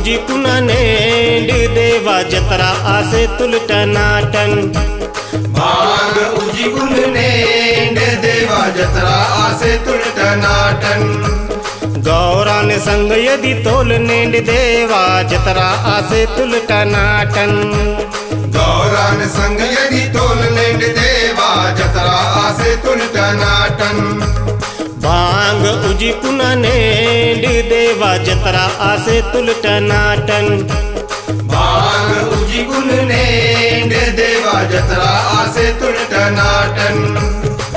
उजी कुनानेंड देवा जतरा आसे तुलटनाटन। भांग उजी कुनानेंड देवा जतरा आसे तुलटनाटन। गौरान संग यदि तोलनेंड देवा जतरा आसे तुलटनाटन। गौरान संग यदि तोलनेंड देवा जतरा आसे तुलटनाटन। भांग उजी कुनानेंड देवा जतरा आसे तुलटनाटन। भांग उजी कुनानेंड देवा जतरा आसे तुलटनाटन।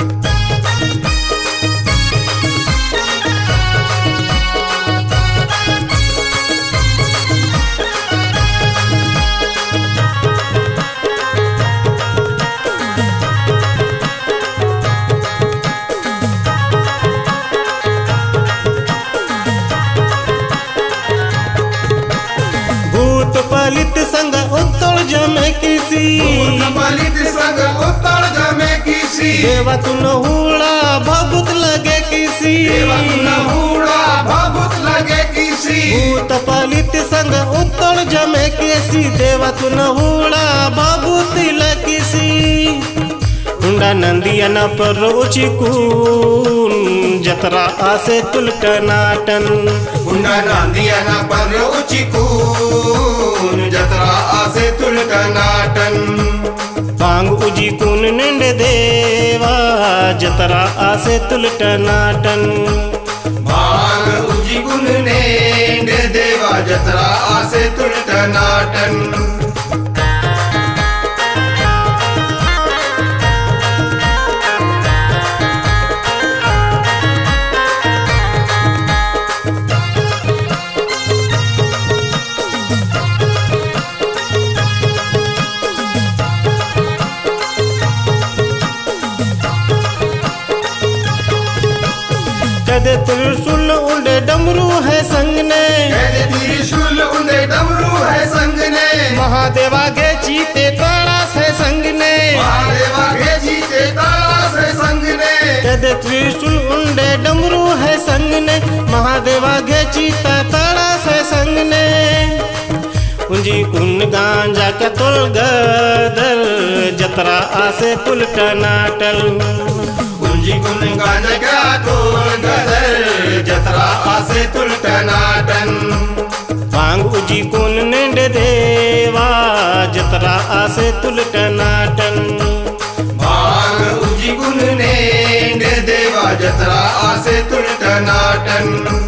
पलित संग उत्तल जमे किसी। पलित संग उत्तल जमे किसी। देवा तुन हुड़ा भभूत लगे किसी। देवा तुन हुड़ा भभूत लगे किसी। भूत पलित संग उत्तल जमे किसी। देवा तुन हुड़ा भभूत लगे किसी। हुंडा नंदिया न पर उचिकून जतरा आसे तुलटनाटन। हुंडा नंदिया न पर उचिकून जतरा आसे तुलटनाटन। भांग उजी कुनानेंड देवा जतरा आसे तुलटनाटन। भांग उजी कुनानेंड देवा जतरा आसे तुलटनाटन। कदे त्रिशूल उंडे डमरू है संग ने। कदे त्रिशूल उंडे डमरू है संग ने। महादेवा गे चीते कलास है संग ने। महादेवा गे चीते कलास है संग ने। कदे त्रिशूल उंडे डमरू है संग ने। महादेवा गे चीता कलास है संग ने। उंजी कुन गांजा के तुल गदल जतरा आसे तुलटनाटल। उंजी कुन गांजा का तुल गदल जतरा आसे तुलटनाटन। भांग उजी कुनानेंड देवा जतरा आसे तुलटनाटन। भांग उजी कुनानेंड देवा जतरा आसे तुलटनाटन।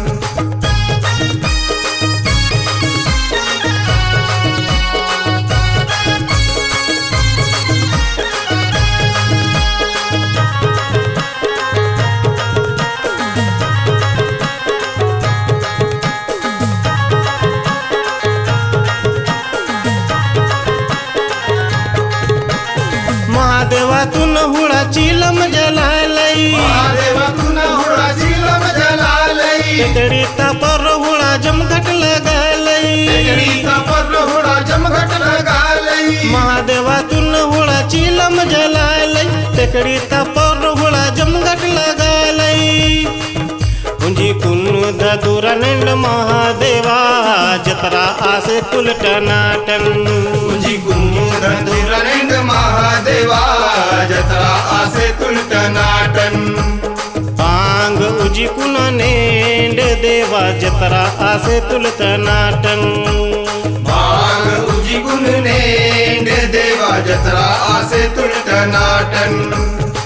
महादेवा तुन हुड़ा चिलम जला लई। महादेवा तुन हुड़ा चिलम जला लई। तेकड़ी पर हुड़ा जमघट लगा लई। तेकड़ी पर हुड़ा जमघट लगा लई। महादेवा तुन हुड़ा चिलम जला लई। तेकड़ी पर हुड़ा जमघट लगा लई। उंजी कुन दुरानेंड महादेवा जतरा आसे तुलटनाटन। उंजी कुन दुरानेंड महादेवा जतरा आसे तुलटनाटन। भांग उजी कुनानेंड देवा जतरा आसे तुलटनाटन। भांग उजी कुनानेंड देवा जतरा आसे तुलटनाटन।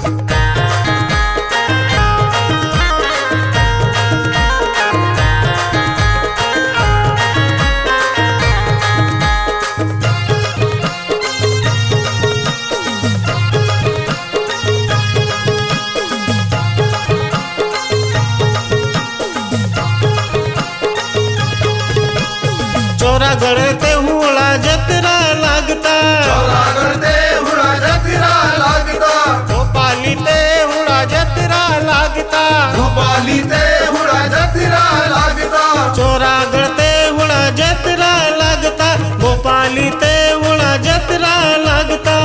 चोरा गढ़ते हुड़ा जतरा लागता। चोरा गढ़ते हुड़ा जतरा लागता। भोपाली ते हुड़ा जतरा लागता। भोपाली ते हुड़ा जतरा लागता। चोरा गढ़ते हुड़ा जतरा लागता। भोपाली ते हुड़ा जतरा लागता।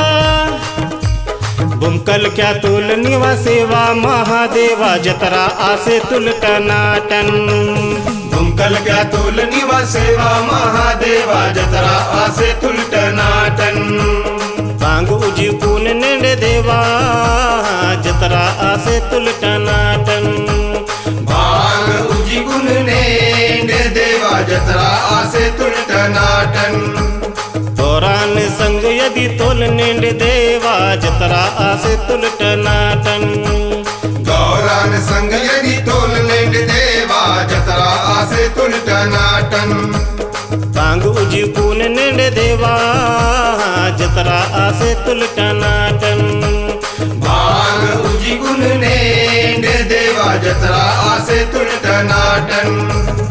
बुमकल क्या तुल निवासेवा महादेवा जतरा आसे तुलटनाटन। बुमकल हलक्या तोलनी व सेवा महादेवा जत्रा आसे तुलटनाटन भांग उजी कून नेंडे देवा जत्रा आसे तुलटनाटन भांग उजी गुण नेंड देवा जत्रा आसे तुलटनाटन तोरान संग यदि तोल नेंड देवा जत्रा आसे तुलटनाटन गौरान संग यदि तोल नेंड देवा जत्रा आसे तुलटनाटन भांग उजी कून नेंड देवा जत्रा आसे तुलटनाटन भांग उजी गुण नेंड देवा जत्रा आसे तुलटनाटन